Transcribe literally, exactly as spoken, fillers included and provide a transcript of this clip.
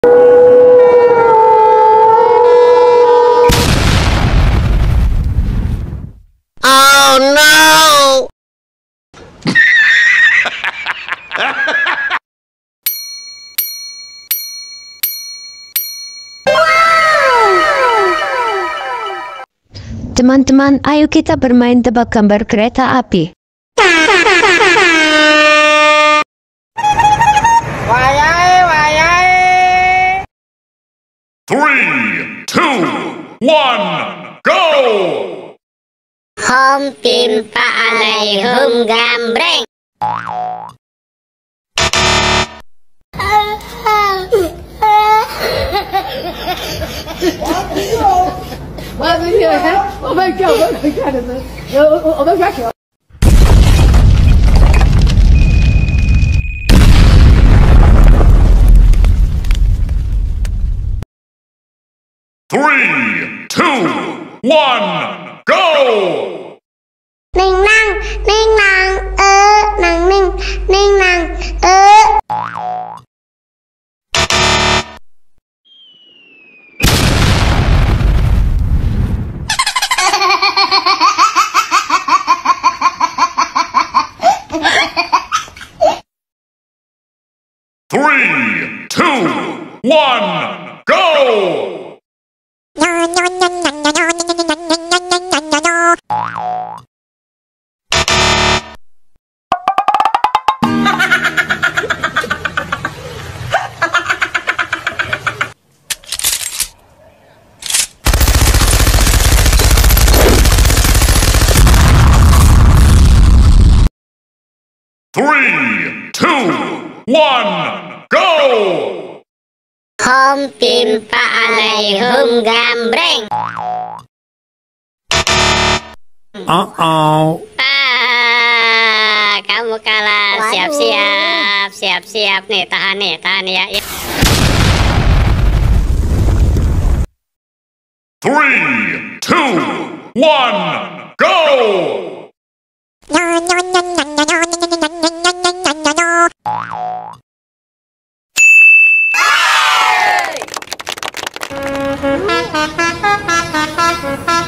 Oh no! Teman-teman, ayo kita bermain tebak gambar kereta api. Wayai, wayai. Three, two, one, go! Hom timpa alaihum gambreng. Three, two, one, go! Ninh năng, ninh năng, ơ, năng ninh, ninh năng, ơ. Three, two, one, go! Three, two, one, go! Hom timpa alaihum gambreng. Uh-oh. Ah, kamu kalah. Siap-siap, siap-siap nih, tahan nih, tahan ya. Three, two, one, go! Hey!